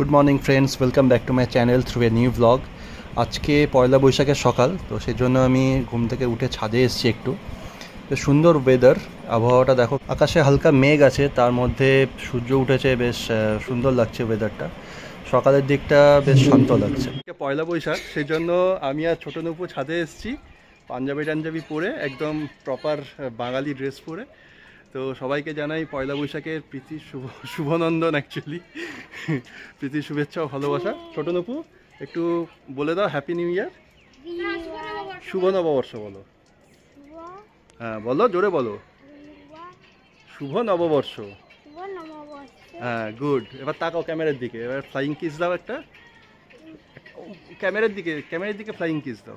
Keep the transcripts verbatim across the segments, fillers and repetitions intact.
Good morning friends, welcome back to my channel through a new blog. আজকে পয়লা বৈশাখের সকাল, তো সেই জন্য আমি ঘুম থেকে উঠে ছাদে এসেছি। একটু সুন্দর ওয়েদার, আবহাওয়াটা দেখো, আকাশে হালকা মেঘ আছে, তার মধ্যে সূর্য উঠেছে, বেশ সুন্দর লাগছে ওয়েদারটা। সকালের দিকটা বেশ শান্ত লাগছে। পয়লা বৈশাখ, সেই জন্য আমি আর ছোটো নুপু ছাদে এসেছি পাঞ্জাবি টাঞ্জাবি পরে, একদম প্রপার বাঙালি ড্রেস পরে। তো সবাইকে জানাই পয়লা বৈশাখের প্রীতি শুভ শুভনন্দন অ্যাকচুয়ালি প্রীতি শুভেচ্ছা ও ভালোবাসা। ছোট নুপু একটু বলে দাও হ্যাপি নিউ ইয়ার, শুভ নববর্ষ বলো। হ্যাঁ বলো, জোরে বলো, শুভ নববর্ষ। হ্যাঁ গুড। এবার তাকাও ক্যামেরার দিকে, এবার ফ্লাইং কিস দাও একটা, ক্যামেরার দিকে ক্যামেরার দিকে ফ্লাইং কিস দাও।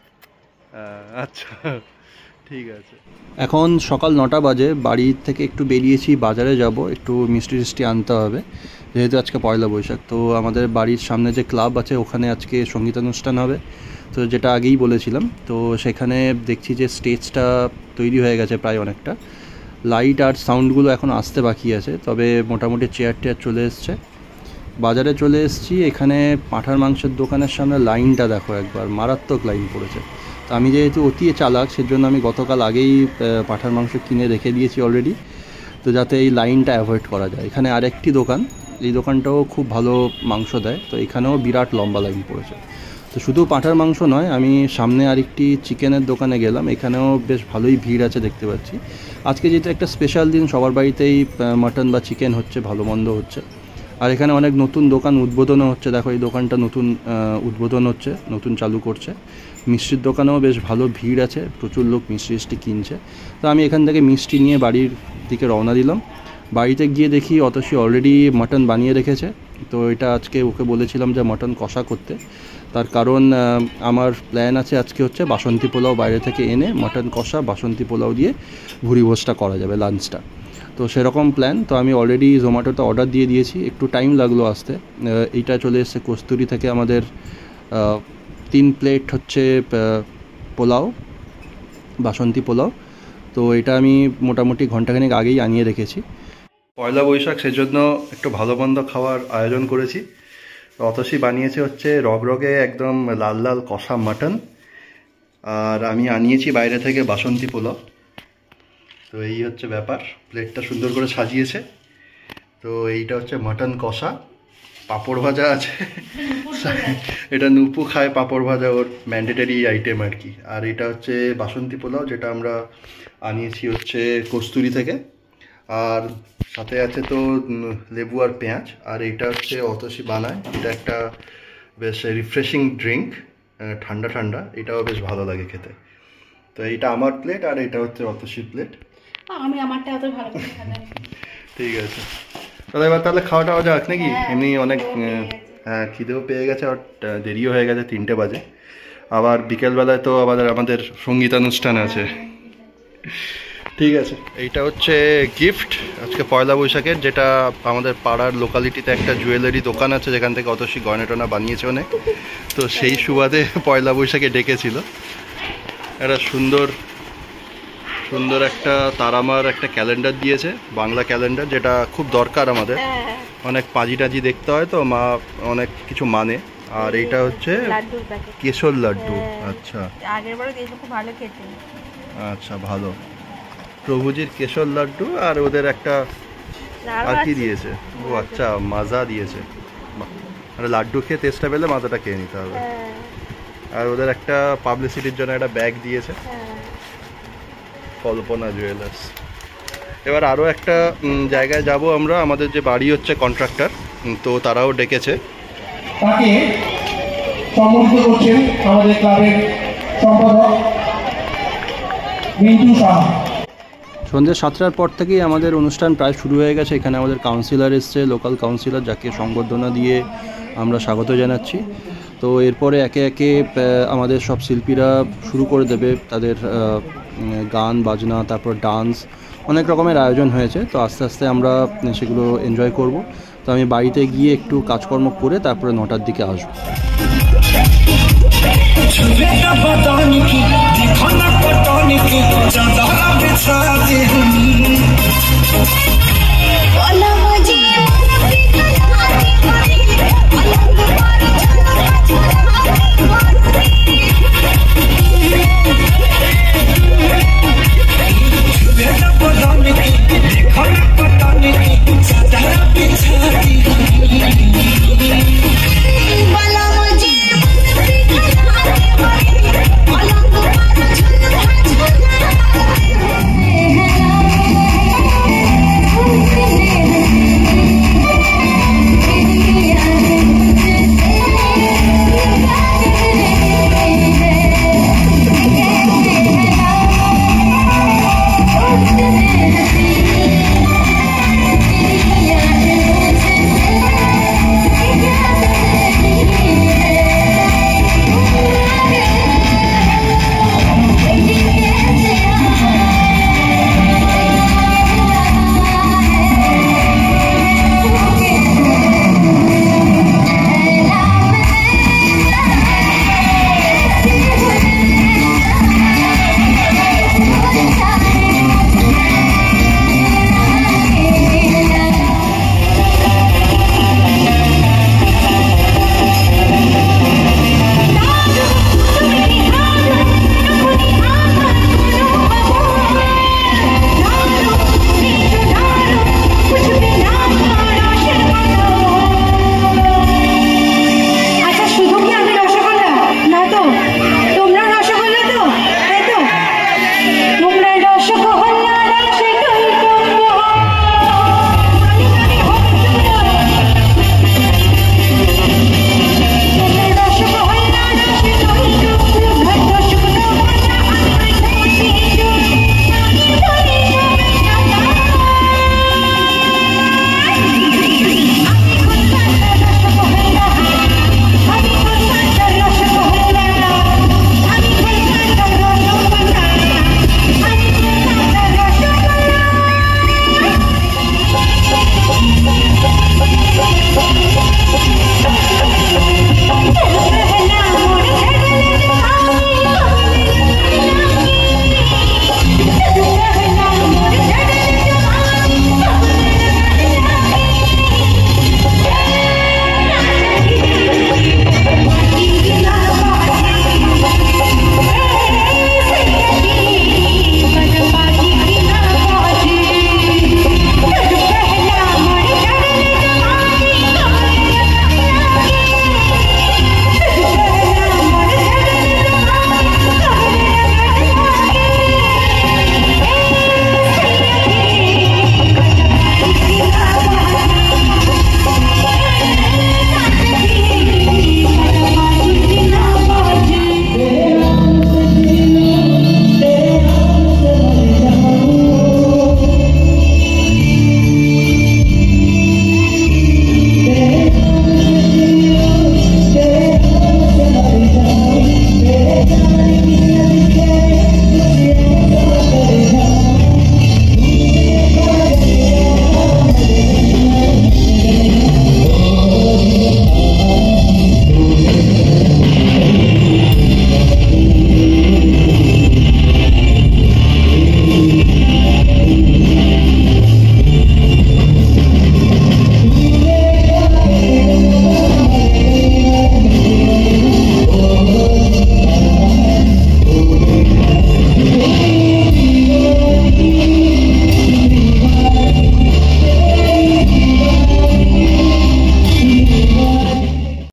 আচ্ছা ঠিক আছে। এখন সকাল নটা বাজে, বাড়ি থেকে একটু বেরিয়েছি, বাজারে যাব, একটু মিষ্টি টিষ্টি আনতে হবে যেহেতু আজকে পয়লা বৈশাখ। তো আমাদের বাড়ির সামনে যে ক্লাব আছে ওখানে আজকে সঙ্গীতানুষ্ঠান হবে, তো যেটা আগেই বলেছিলাম। তো সেখানে দেখছি যে স্টেজটা তৈরি হয়ে গেছে প্রায় অনেকটা, লাইট আর সাউন্ডগুলো এখন আসতে বাকি আছে, তবে মোটামুটি চেয়ার টেয়ার চলে এসছে। বাজারে চলে এসেছি, এখানে পাঁঠার মাংসের দোকানের সামনে লাইনটা দেখো একবার, মারাত্মক লাইন পড়েছে। তো আমি যেহেতু অতি চালাক, সেজন্য আমি গতকাল আগেই পাঁঠার মাংস কিনে রেখে দিয়েছি অলরেডি, তো যাতে এই লাইনটা অ্যাভয়েড করা যায়। এখানে আরেকটি দোকান, এই দোকানটাও খুব ভালো মাংস দেয়, তো এখানেও বিরাট লম্বা লাইন পড়েছে। তো শুধু পাঁঠার মাংস নয়, আমি সামনে আরেকটি চিকেনের দোকানে গেলাম, এখানেও বেশ ভালোই ভিড় আছে দেখতে পাচ্ছি। আজকে যেটা একটা স্পেশাল দিন, সবার বাড়িতেই মাটন বা চিকেন হচ্ছে, ভালো মন্দ হচ্ছে। আর এখানে অনেক নতুন দোকান উদ্বোধনও হচ্ছে, দেখো এই দোকানটা নতুন উদ্বোধন হচ্ছে, নতুন চালু করছে। মিষ্টির দোকানেও বেশ ভালো ভিড় আছে, প্রচুর লোক মিষ্টি মিষ্টি কিনছে। তো আমি এখান থেকে মিষ্টি নিয়ে বাড়ির দিকে রওনা দিলাম। বাড়িতে গিয়ে দেখি অতসী অলরেডি মাটন বানিয়ে রেখেছে। তো এটা আজকে ওকে বলেছিলাম যে মাটন কষা করতে, তার কারণ আমার প্ল্যান আছে আজকে হচ্ছে বাসন্তী পোলাও বাইরে থেকে এনে মাটন কষা বাসন্তী পোলাও দিয়ে ভুরি ভোজটা করা যাবে লাঞ্চটা। তো সেরকম প্ল্যান। তো আমি অলরেডি জোম্যাটোতে অর্ডার দিয়ে দিয়েছি, একটু টাইম লাগলো আসতে। এইটা চলে এসেছে কস্তুরি থেকে, আমাদের তিন প্লেট হচ্ছে পোলাও, বাসন্তী পোলাও। তো এটা আমি মোটামুটি ঘন্টাখানেক আগেই আনিয়ে রেখেছি। পয়লা বৈশাখ, সেজন্য একটু ভালো মন্দ খাওয়ার আয়োজন করেছি। অতসী বানিয়েছে হচ্ছে রগরগে একদম লাল লাল কষা মাটন, আর আমি আনিয়েছি বাইরে থেকে বাসন্তী পোলাও। তো এই হচ্ছে ব্যাপার, প্লেটটা সুন্দর করে সাজিয়েছে। তো এইটা হচ্ছে মাটন কষা, পাঁপড় ভাজা আছে এটা নুপু খায় পাঁপড় ভাজা, ওর ম্যান্ডেটারি আইটেম আর কি। আর এটা হচ্ছে বাসন্তী পোলাও, যেটা আমরা আনিয়েছি হচ্ছে কস্তুরি থেকে। আর সাথে আছে তো লেবু আর পেঁয়াজ। আর এটা হচ্ছে অতসী বানায়, এটা একটা বেশ রিফ্রেশিং ড্রিঙ্ক, ঠান্ডা ঠান্ডা, এটাও বেশ ভালো লাগে খেতে। তো এইটা আমার প্লেট, আর এটা হচ্ছে অতসীর প্লেট। আমি আমারটা এত ভালো করে খাই না। ঠিক আছে, তাহলে এবার তাহলে খাওয়া টাওয়া যাক নাকি? এমনি অনেক হ্যাঁ খিদেও পেয়ে গেছে, আর দেরিও হয়ে গেছে, তিনটে বাজে। আবার বিকেলবেলায় তো আবার আমাদের সঙ্গীতানুষ্ঠান আছে। ঠিক আছে, এইটা হচ্ছে গিফট আজকে পয়লা বৈশাখের, যেটা আমাদের পাড়ার লোকালিটিতে একটা জুয়েলারি দোকান আছে, যেখান থেকে অতসী গয়না টয়না বানিয়েছে অনেক। তো সেই সুবাদে পয়লা বৈশাখে ডেকেছিল। একটা সুন্দর সুন্দর একটা তারামার একটা ক্যালেন্ডার দিয়েছে, বাংলা ক্যালেন্ডার, যেটা খুব দরকার আমাদের। অনেক পাঁজি টাজি দেখতে হয়, তো মা অনেক কিছু মানে। আর এইটা হচ্ছে কেশর লাড্ডু। আচ্ছা আচ্ছা ভালো, প্রভুজির কেশর লাড্ডু। আর ওদের একটা আর কি দিয়েছে, ও আচ্ছা মাজা দিয়েছে। মানে লাড্ডু খেয়ে টেস্টটা পেলে মাজাটা খেয়ে নিতে হবে। আর ওদের একটা পাবলিসিটির জন্য একটা ব্যাগ দিয়েছে, কল্পনা জুয়েলার্স। এবার আরও একটা জায়গায় যাব আমরা, আমাদের যে বাড়ি হচ্ছে কন্ট্রাক্টর, তো তারাও ডেকেছে। তাকে সম্মানিত করছেন আমাদের ক্লাবের সম্পাদক মিন্টু সাহা। সন্ধ্যে সাতটার পর থেকেই আমাদের অনুষ্ঠান প্রায় শুরু হয়ে গেছে। এখানে আমাদের কাউন্সিলর এসছে, লোকাল কাউন্সিলর, যাকে সংবর্ধনা দিয়ে আমরা স্বাগত জানাচ্ছি। তো এরপরে একে একে আমাদের সব শিল্পীরা শুরু করে দেবে তাদের গান বাজনা, তারপর ডান্স, অনেক রকমের আয়োজন হয়েছে। তো আস্তে আস্তে আমরা সেগুলো এনজয় করব। তো আমি বাড়িতে গিয়ে একটু কাজকর্ম করে তারপরে নটার দিকে আসবো।